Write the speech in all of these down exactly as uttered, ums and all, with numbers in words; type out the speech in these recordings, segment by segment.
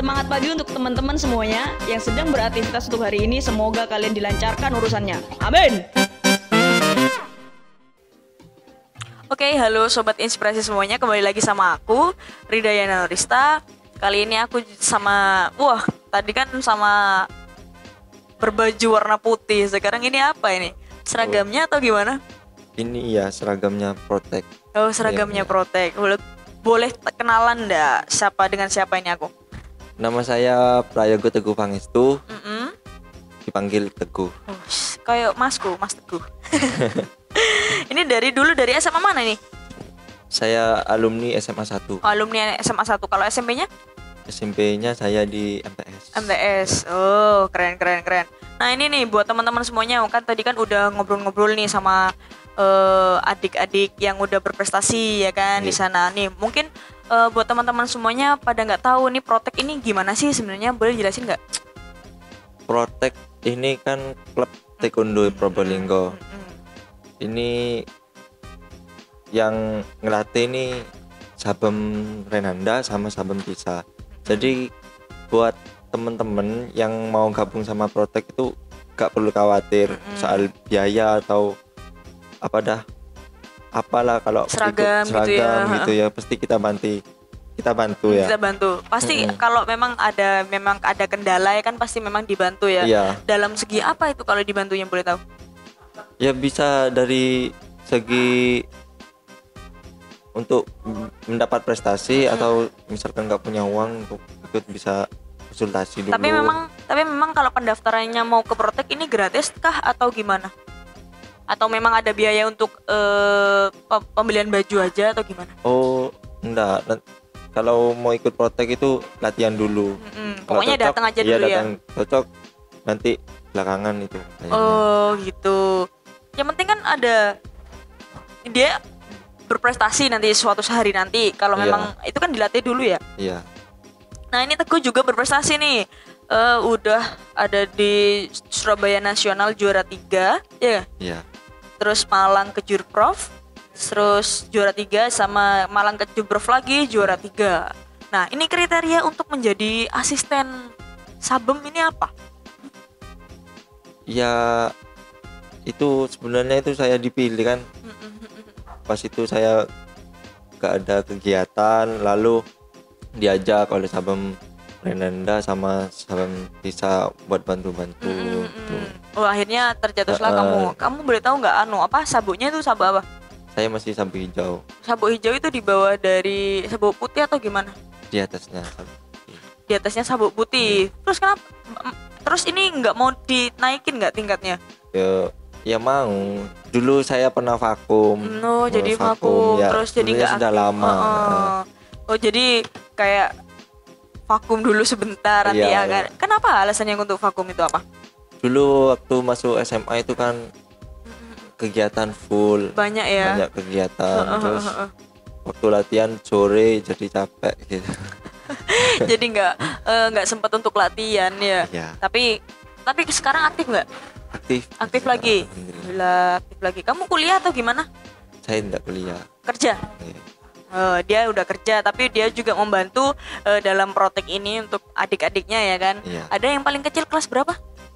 Semangat pagi untuk teman-teman semuanya yang sedang beraktivitas untuk hari ini. Semoga kalian dilancarkan urusannya. Amin. Oke, halo Sobat Inspirasi semuanya. Kembali lagi sama aku, Ridayana Nurista. Kali ini aku sama, wah tadi kan sama berbaju warna putih. Sekarang ini apa ini? Seragamnya atau gimana? Ini ya seragamnya Protek. Oh, seragamnya Iya, iya. Protek. Boleh, boleh kenalan nggak siapa dengan siapa ini aku? Nama saya Prayogo Teguh Pangestu, Mm-mm. dipanggil Teguh. Oh, sh- kayak masku, Mas Teguh. Ini dari dulu dari S M A mana nih? Saya alumni S M A satu. Alumni S M A satu. Kalau S M P-nya? S M P-nya saya di M T S. M T S. Oh, keren keren keren. Nah, ini nih buat teman-teman semuanya, kan tadi kan udah ngobrol-ngobrol nih sama eh, adik-adik yang udah berprestasi ya kan di Iya. sana. Nih, mungkin eh, buat teman-teman semuanya pada nggak tahu nih Protek ini gimana sih sebenarnya, boleh jelasin nggak? Protek ini kan klub taekwondo Probolinggo. Mm-mm. Ini yang ngelatih ini Sabem Renanda sama Sabem Tisa. Jadi buat temen-temen yang mau gabung sama Protek itu gak perlu khawatir Mm-mm. soal biaya atau apa dah apalah kalau Seragam ikut gitu ya. seragam gitu ya, pasti kita bantu kita bantu ya. Kita bantu. Pasti Mm-mm. kalau memang ada memang ada kendala ya kan pasti memang dibantu ya. Iya. Dalam segi apa itu kalau dibantunya, boleh tahu? Ya bisa dari segi untuk mendapat prestasi atau misalkan nggak punya uang untuk ikut bisa konsultasi dulu. Tapi memang tapi memang kalau pendaftarannya mau ke Protek ini gratis kah atau gimana? Atau memang ada biaya untuk eh, pe- pembelian baju aja atau gimana? Oh enggak, Nan- kalau mau ikut Protek itu latihan dulu. Mm-mm. Kalau Pokoknya cocok, datang aja iya, dulu ya. datang cocok nanti belakangan itu kayaknya. Oh gitu. Yang penting kan ada dia berprestasi nanti suatu hari nanti. Kalau Iya. memang itu kan dilatih dulu ya. Iya. Nah, ini Teguh juga berprestasi nih. Eh, udah ada di Surabaya Nasional juara tiga, ya. Iya. Terus Malang ke Jurprov, terus juara tiga, sama Malang ke Jurprov lagi juara tiga. Nah, ini kriteria untuk menjadi asisten Sabem ini apa? Ya itu sebenarnya itu saya dipilih kan. Pas itu saya gak ada kegiatan, lalu diajak oleh Sabem Renanda sama Sabem bisa buat bantu-bantu gitu. Oh, akhirnya tercetuslah Uh-uh. kamu. Kamu boleh tahu nggak anu apa sabuknya itu sabuk apa? Saya masih sabuk hijau Sabuk hijau itu di bawah dari sabuk putih atau gimana? di atasnya sabuk. Di atasnya sabuk putih. Terus kenapa? Terus ini nggak mau dinaikin nggak tingkatnya? Ya, ya mau. Dulu saya pernah vakum. No, Oh, jadi vakum. ya, Terus jadi sebenarnya nggak sudah aktif. lama. Heeh. Oh, jadi kayak vakum dulu sebentar nanti Iya, ya iya. kan? Kenapa alasannya untuk vakum itu apa? Dulu waktu masuk S M A itu kan kegiatan full, Banyak ya. banyak kegiatan. Heeh, Terus heeh, heeh. waktu latihan sore jadi capek gitu. Jadi nggak eh, nggak sempat untuk latihan ya. Ya, Tapi tapi sekarang aktif nggak? aktif. Aktif lagi. Alhamdulillah. Alhamdulillah, aktif lagi. Kamu kuliah atau gimana? Saya tidak kuliah. Kerja? Ya. Eh, dia udah kerja, tapi dia juga membantu eh, dalam Protek ini untuk adik-adiknya ya kan. Iya. Ada yang paling kecil kelas berapa?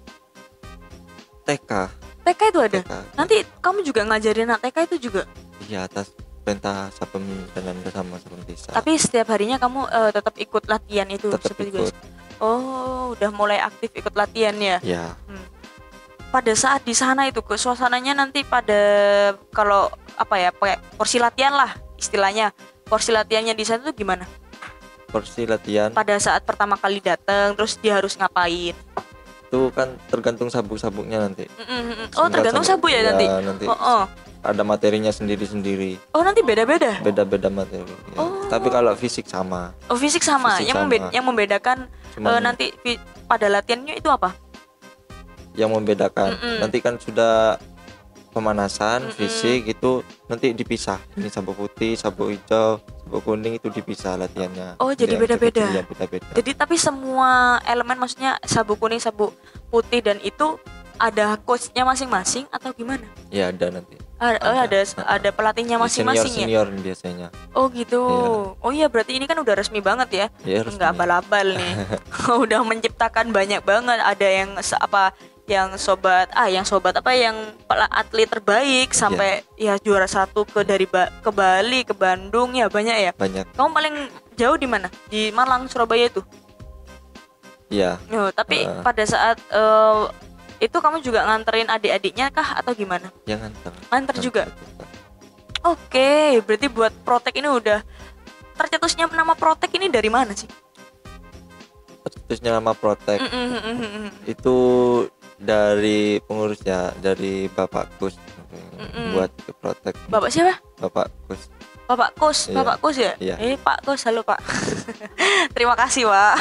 T K. T K itu ada. T K. Nanti kamu juga ngajarin anak T K itu juga. Iya, atas perintah Sabem Renanda sama Sabem Tisa. Tapi setiap harinya kamu eh, tetap ikut latihan itu Tetap seperti ikut. biasa. Oh, udah mulai aktif ikut latihan ya. Ya, Pada saat di sana itu ke suasananya nanti pada kalau apa ya, pakai porsi latihan lah istilahnya. Porsi latihannya di sana tuh gimana? porsi latihan Pada saat pertama kali datang, terus dia harus ngapain? itu kan tergantung sabuk-sabuknya nanti. Mm, mm, mm. Oh, tergantung sabu ya nanti. nanti Oh, oh. ada materinya sendiri-sendiri, Oh, nanti beda-beda. beda-beda materi ya. Oh. Tapi kalau fisik sama, Oh, fisik sama. Fisik yang sama. membe- yang membedakan Cuman eh, nanti fi- pada latihannya itu apa? yang membedakan Mm-mm. nanti kan sudah pemanasan Mm-mm. fisik itu nanti dipisah. Ini sabuk putih, sabuk hijau, sabuk kuning itu dipisah latihannya. Oh, jadi Yang beda-beda. kecil-kecil, ya, beda-beda. Jadi tapi semua elemen, maksudnya sabuk kuning, sabuk putih dan itu ada coachnya masing-masing atau gimana? Ya ada nanti. Ada oh, ada, ada pelatihnya Di masing-masing ya. Senior senior biasanya. Oh gitu. Iya. Oh iya berarti ini kan udah resmi banget ya. Ya, resmi. Nggak abal-abal nih. Udah menciptakan banyak banget. Ada yang se- apa yang sobat ah yang sobat apa yang pela- atlet terbaik sampai ya juara satu ke dari ba- ke Bali, ke Bandung ya banyak ya. Banyak. Kamu paling jauh di mana? Di Malang, Surabaya itu. Iya. Oh, tapi Uh. pada saat eh, itu kamu juga nganterin adik-adiknya kah atau gimana? Yang nganter. Nganter juga. Oke, berarti buat Protek ini udah tercetusnya nama Protek ini dari mana sih? Terusnya nama Protek Mm, mm, mm, mm, mm. itu dari pengurusnya, dari Bapak Kus. Mm-mm. Buat ke Protek. Bapak siapa? Bapak Kus. Bapak Kus, Iya. Bapak Kus ya? Iya. Eh, Pak Kus, halo Pak. Terima kasih, Pak.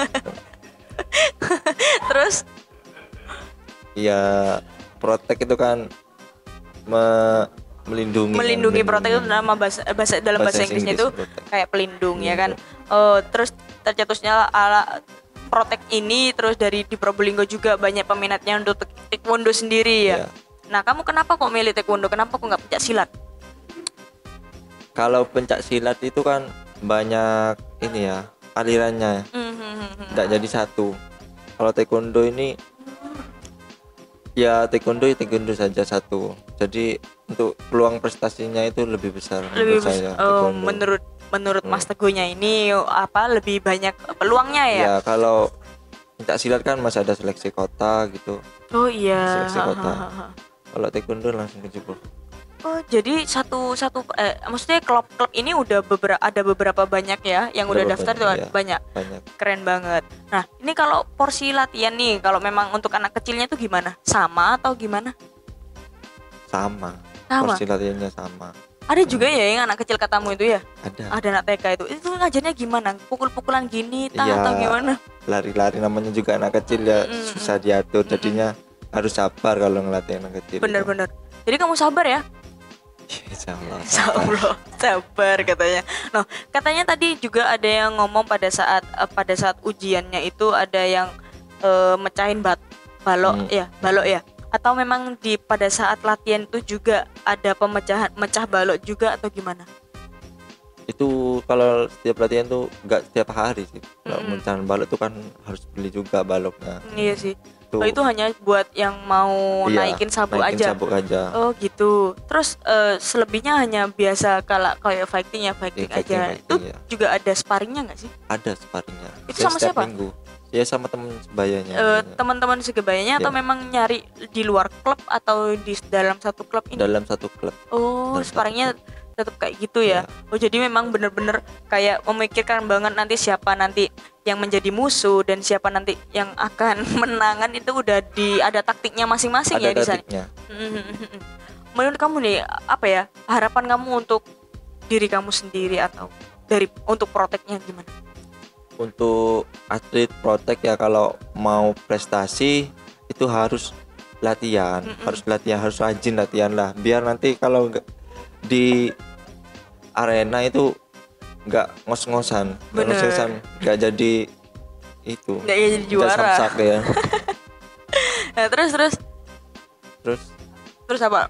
Terus Iya, Protek itu kan me- melindungi. kan, melindungi Protek itu nama bahasa, bahasa dalam bahasa, Bahasa Inggrisnya Inggris, itu Protek. kayak pelindung ya kan. Oh, terus tercetusnya ala Protek ini terus dari di Probolinggo juga banyak peminatnya untuk tek- taekwondo sendiri ya. Iya. Nah, kamu kenapa kok milih taekwondo? Kenapa kok nggak pencak silat? Kalau pencak silat itu kan banyak ini ya, alirannya. Mhm. Nggak jadi satu. Kalau taekwondo ini ya taekwondo ya taekwondo saja satu. Jadi untuk peluang prestasinya itu lebih besar Lebih menurut saya. bes- oh, taekwondo. menurut menurut Hmm. Mas Teguhnya ini apa lebih banyak peluangnya ya? Ya kalau pencak silat kan masih ada seleksi kota gitu. Oh iya. Seleksi kota. Hahaha. Kalau taekwondo langsung kejebur. Oh, jadi satu satu eh maksudnya klub-klub ini udah beberapa ada beberapa banyak ya yang udah Beberapa daftar tuh banyak, ya. banyak. Banyak. Keren banget. Nah, ini kalau porsi latihan nih kalau memang untuk anak kecilnya tuh gimana? Sama atau gimana? Sama. Sama. Porsi latihannya sama. Ada juga ya yang anak kecil katamu itu ya? Ada. Ada anak T K itu. Itu ngajarnya gimana? Pukul-pukulan gini tah Iya. atau gimana? Lari-lari namanya juga anak kecil ya, Mm-mm. susah diatur. Jadinya harus sabar kalau ngelatih anak kecil. Bener-bener. Jadi kamu sabar ya? Insya Allah. Insya Allah sabar katanya. Nah, katanya tadi juga ada yang ngomong pada saat eh, pada saat ujiannya itu ada yang eh, mecahin bat balok Hmm. ya, balok ya. Atau memang di pada saat latihan itu juga ada pemecahan mecah balok juga atau gimana? Itu kalau setiap latihan tuh nggak setiap hari sih. Kalau Mm-mm. mencahan balok tuh kan harus beli juga baloknya. Iya sih. Tuh. Oh, itu hanya buat yang mau Iya, naikin sabuk naikin aja. sabuk aja. Oh gitu. Terus eh, selebihnya hanya biasa kalau kayak fighting ya fighting Iya, fighting, aja. fighting, Itu ya. juga ada sparringnya nggak sih? Ada sparringnya. Itu Ya, sama setiap siapa? minggu. Ya sama temen sebayanya. Eh, teman-teman segebayanya atau Iya. memang nyari di luar klub atau di dalam satu klub ini? Dalam satu klub. Oh, dalam sparringnya tetap kayak gitu ya. Iya. Oh, jadi memang bener-bener kayak memikirkan banget nanti siapa nanti yang menjadi musuh dan siapa nanti yang akan menangan itu udah di ada taktiknya masing-masing Ada ya di sana. taktiknya. Menurut kamu nih apa ya harapan kamu untuk diri kamu sendiri atau dari untuk proteknya gimana? Untuk atlet Protek ya kalau mau prestasi itu harus latihan, Mm-mm. harus latihan, harus rajin latihan lah. Biar nanti kalau nggak di arena itu nggak ngos-ngosan, nggak Bener. ngos-ngosan, nggak jadi itu, Nggak jadi nggak juara. samsak ya. Nah, terus terus Terus terus apa?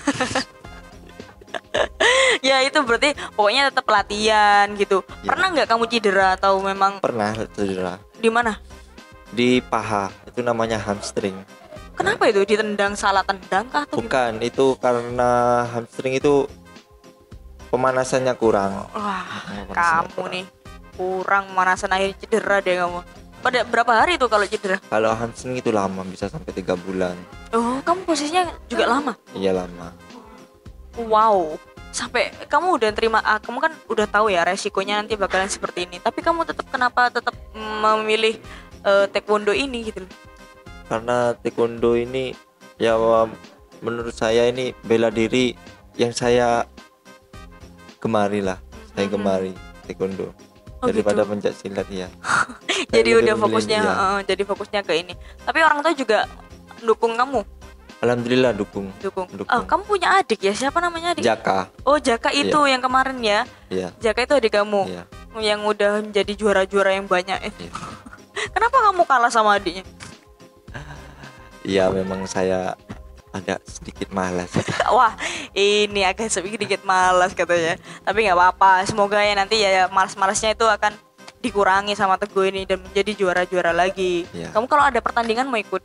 Ya itu berarti pokoknya tetap latihan gitu. Ya. Pernah nggak kamu cedera atau memang pernah cedera di mana? di paha, itu namanya hamstring. Kenapa itu ditendang salah tendang kah atau gimana? Bukan, itu karena hamstring itu pemanasannya kurang. Wah, Pemanasannya kamu kurang. nih kurang manasan akhirnya cedera deh kamu. Pada berapa hari itu kalau cedera? Kalau hamstring itu lama, bisa sampai tiga bulan. Oh, kamu posisinya juga lama. Iya lama. Wow. Sampai kamu udah terima ah, kamu kan udah tahu ya resikonya nanti bakalan seperti ini. Tapi kamu tetap kenapa tetap memilih eh, taekwondo ini gitu loh? Karena taekwondo ini ya menurut saya ini bela diri yang saya gemari lah. Saya Mhm. gemari taekwondo Oh, daripada gitu. pencak silat ya. Jadi Saya udah lebih fokusnya memilih, ya. eh, jadi fokusnya ke ini. Tapi orang tua juga dukung kamu, Alhamdulillah dukung. dukung. Dukung. Oh, kamu punya adik ya? Siapa namanya adik? Jaka. Oh, Jaka itu yang kemarin ya. Iya. Jaka itu adik kamu Iya. yang udah menjadi juara-juara yang banyak. Eh, Iya. Kenapa kamu kalah sama adiknya? Iya, memang saya agak sedikit malas. Wah, ini agak sedikit malas katanya. Tapi nggak apa-apa. Semoga ya nanti ya malas-malasnya itu akan dikurangi sama Teguh ini dan menjadi juara-juara lagi. Iya. Kamu kalau ada pertandingan mau ikut?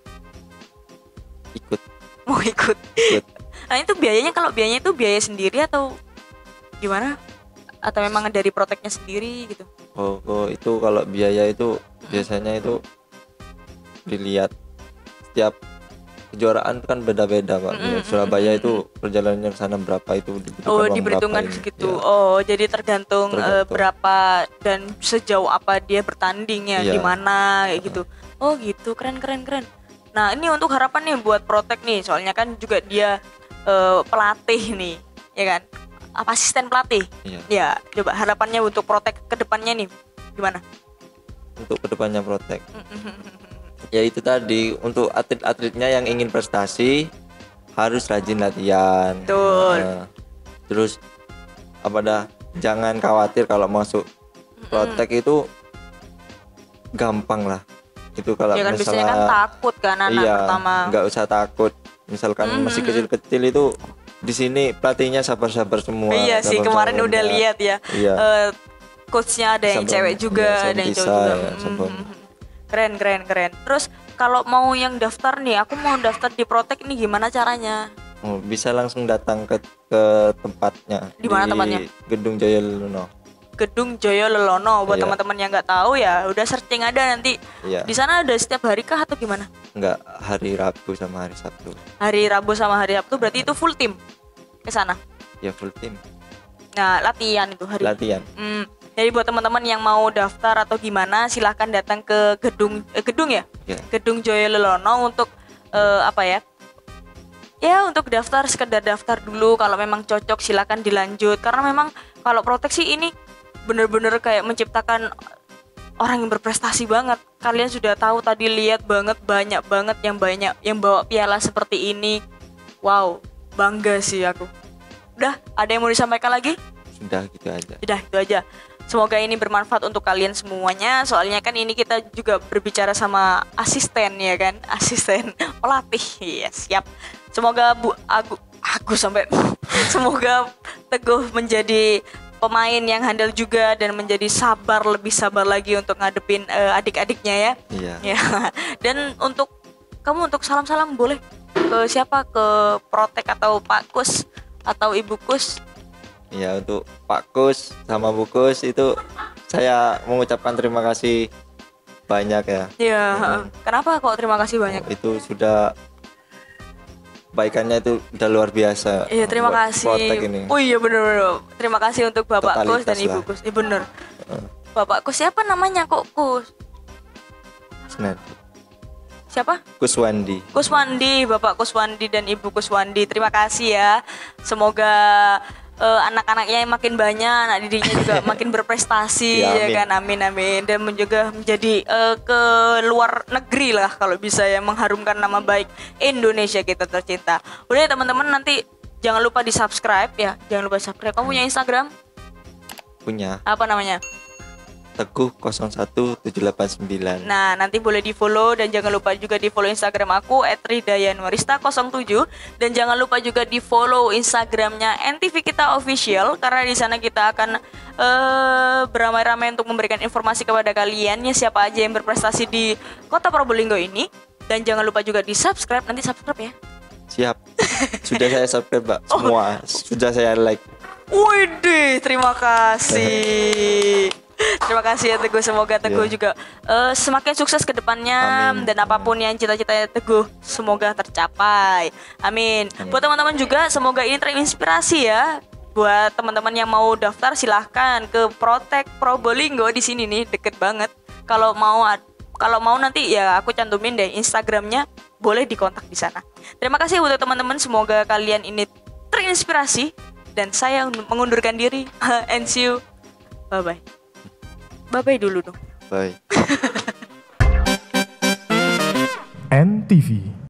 Ikut. Mau ikut. Ikut. Nah itu biayanya, kalau biayanya itu biaya sendiri atau gimana? Atau memang dari proteknya sendiri gitu? Oh, oh itu kalau biaya itu biasanya itu dilihat setiap kejuaraan kan beda-beda Pak. Mm-mm, Surabaya mm-mm, itu perjalanannya ke sana berapa itu dibutuhkan Oh, uang diperhitungkan berapa ini. segitu. Ya. Oh, jadi tergantung, eh, Tergantung. berapa dan sejauh apa dia bertandingnya, Iya. di mana kayak gitu. Oh, gitu. Keren keren keren. Nah, ini untuk harapan nih buat Protek nih. Soalnya kan juga dia eh, pelatih nih, ya kan? Apa asisten pelatih? Iya. Ya, coba harapannya untuk Protek ke depannya nih gimana? Untuk kedepannya Protek. Ya itu tadi, untuk atlet-atletnya yang ingin prestasi harus rajin latihan. Betul. Nah, terus apa dah, jangan khawatir kalau masuk Protek itu gampang lah. Itu kalau Ya kan biasanya kan misalnya takut kan anak iya, pertama. nggak usah takut. Misalkan Mhm. masih kecil-kecil itu di sini pelatihnya sabar-sabar semua. Iya sih, sabar-sabar kemarin udah rendah. lihat ya. Iya. Eh, coachnya ada yang Sabun- cewek juga, iya, ada yang Sabun cowok juga. Tisa, ya, Mhm. Sabun. Keren keren keren. Terus kalau mau yang daftar nih, aku mau daftar di Protek ini gimana caranya? Oh, bisa langsung datang ke ke tempatnya. Di mana tempatnya? Gedung Jaya Luno. Gedung Joyo Lelono. Buat Iya. teman-teman yang nggak tahu ya, udah searching ada nanti. Iya. Di sana ada setiap hari kah atau gimana? Enggak, hari Rabu sama hari Sabtu. Hari Rabu sama hari Sabtu berarti itu full tim ke sana. Ya full tim. Nah, latihan itu hari. Latihan. Hmm, jadi buat teman-teman yang mau daftar atau gimana, silahkan datang ke gedung eh, gedung ya, Ya. gedung Joyo Lelono untuk eh, apa ya? Ya untuk daftar, sekedar daftar dulu. Kalau memang cocok silahkan dilanjut. Karena memang kalau proteksi ini bener-bener kayak menciptakan orang yang berprestasi banget. Kalian sudah tahu tadi, lihat banget banyak banget yang banyak yang bawa piala seperti ini. Wow, bangga sih aku. Udah, ada yang mau disampaikan lagi? Sudah gitu aja. Udah, itu aja. Semoga ini bermanfaat untuk kalian semuanya. Soalnya kan ini kita juga berbicara sama asisten ya kan, asisten pelatih. Iya, siap. Semoga Bu Aku aku sampai semoga Teguh menjadi pemain yang handal juga dan menjadi sabar, lebih sabar lagi untuk ngadepin eh, adik-adiknya ya. Iya. Ya. Dan untuk kamu, untuk salam-salam boleh ke siapa? Ke Protek atau Pak Kus atau Ibu Kus? Ya, untuk Pak Kus sama Bu Kus itu saya mengucapkan terima kasih banyak ya. Ya, Hmm. kenapa kok terima kasih banyak? Itu sudah kebaikannya itu udah luar biasa. Iya, terima buat kasih. Protek ini. Oh iya, bener-bener. Terima kasih untuk Bapak Kus dan Totalitas Ibu lah. Kus. Iya bener. Bapak Kus siapa namanya kok Kus? Senad. Siapa? Kuswandi. Kuswandi, Bapak Kuswandi dan Ibu Kuswandi. Terima kasih ya. Semoga eh, anak-anaknya yang makin banyak, anak didiknya juga makin berprestasi Ya, ya amin. kan. Amin amin. Dan juga menjadi eh, ke luar negeri lah kalau bisa ya, mengharumkan nama baik Indonesia kita tercinta. Udah ya teman-teman, nanti jangan lupa di-subscribe ya. Jangan lupa subscribe. Kamu punya Instagram? Punya Apa namanya? Teguh nol satu tujuh delapan sembilan. Nah, nanti boleh di-follow dan jangan lupa juga di-follow Instagram aku et ridayanwarista nol tujuh, dan jangan lupa juga di-follow Instagramnya N T V Kita Official, karena di sana kita akan eh, beramai-ramai untuk memberikan informasi kepada kalian ya, siapa aja yang berprestasi di Kota Probolinggo ini. Dan jangan lupa juga di-subscribe, nanti subscribe ya. Siap. Sudah saya subscribe, Pak. Oh. Semua sudah saya like. Widih, terima kasih. Terima kasih ya Teguh, semoga Teguh Iya. juga eh, semakin sukses ke depannya. Amin. Dan apapun yang cita-citanya Teguh semoga tercapai. Amin. Amin. Buat teman-teman juga semoga ini terinspirasi ya. Buat teman-teman yang mau daftar silahkan ke Protek Probolinggo, di sini nih deket banget. Kalau mau ad- kalau mau nanti ya aku cantumin deh Instagramnya, boleh dikontak di sana. Terima kasih untuk teman-teman, semoga kalian ini terinspirasi, dan saya mengundurkan diri. And see you. Bye bye. Bye bye dulu dong. Bye. N T V